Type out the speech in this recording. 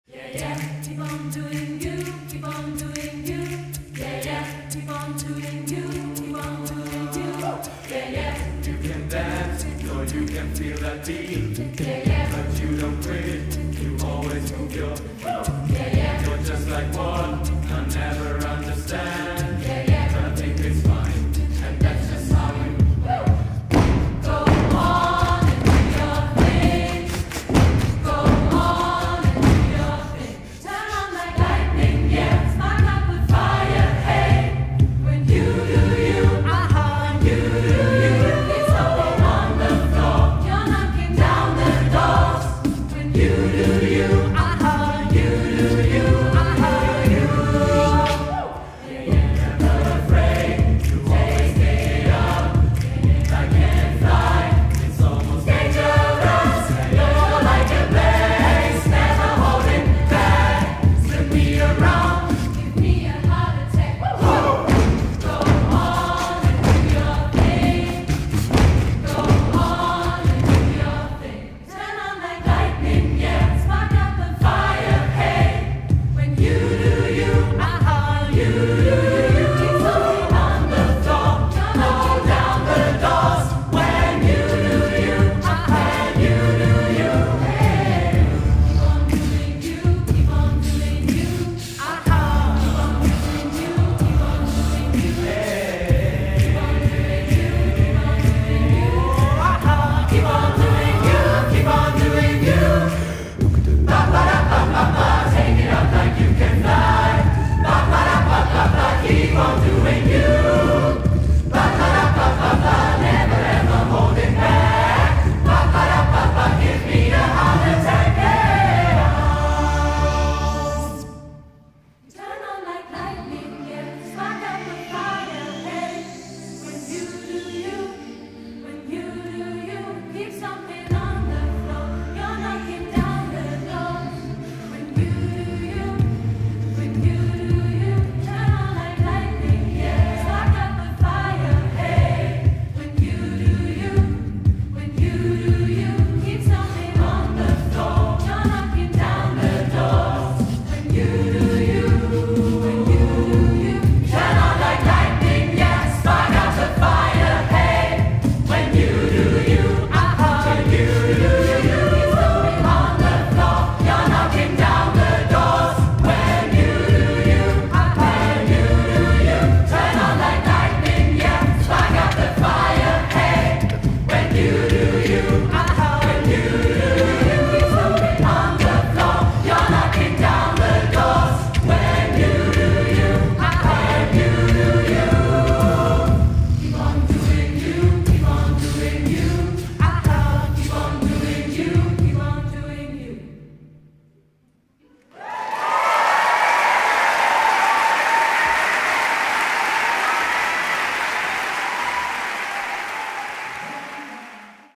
Yeah, yeah, keep on doing you, keep on doing you. Yeah, yeah, keep on doing you, keep on doing you. Yeah, yeah, you can dance, or you can feel that beat. Yeah, yeah, but you don't quit, you always move your feet. Yeah, yeah, you're just like one, I'll never understand.